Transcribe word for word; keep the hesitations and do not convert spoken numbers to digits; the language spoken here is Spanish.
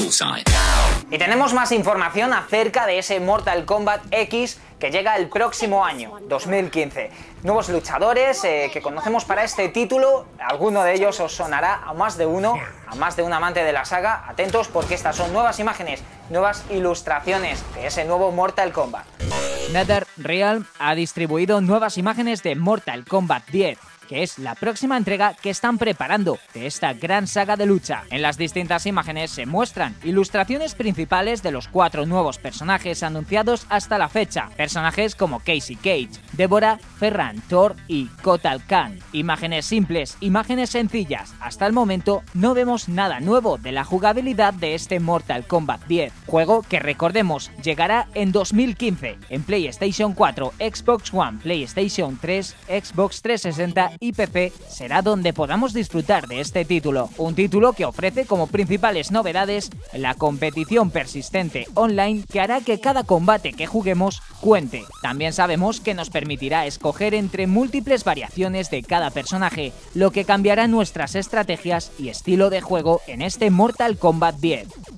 Bullseye. Y tenemos más información acerca de ese Mortal Kombat X que llega el próximo año, dos mil quince. Nuevos luchadores eh, que conocemos para este título, alguno de ellos os sonará a más de uno, a más de un amante de la saga. Atentos porque estas son nuevas imágenes, nuevas ilustraciones de ese nuevo Mortal Kombat. NetherRealm ha distribuido nuevas imágenes de Mortal Kombat diez, que es la próxima entrega que están preparando de esta gran saga de lucha. En las distintas imágenes se muestran ilustraciones principales de los cuatro nuevos personajes anunciados hasta la fecha. Personajes como Casey Cage, Deborah, Ferran, Thor y Kotal Khan. Imágenes simples, imágenes sencillas. Hasta el momento no vemos nada nuevo de la jugabilidad de este Mortal Kombat diez. Juego que, recordemos, llegará en dos mil quince en PlayStation cuatro, Xbox One, PlayStation tres, Xbox trescientos sesenta y P C será donde podamos disfrutar de este título. Un título que ofrece como principales novedades la competición persistente online que hará que cada combate que juguemos cuente. También sabemos que nos permitirá escoger entre múltiples variaciones de cada personaje, lo que cambiará nuestras estrategias y estilo de juego en este Mortal Kombat diez.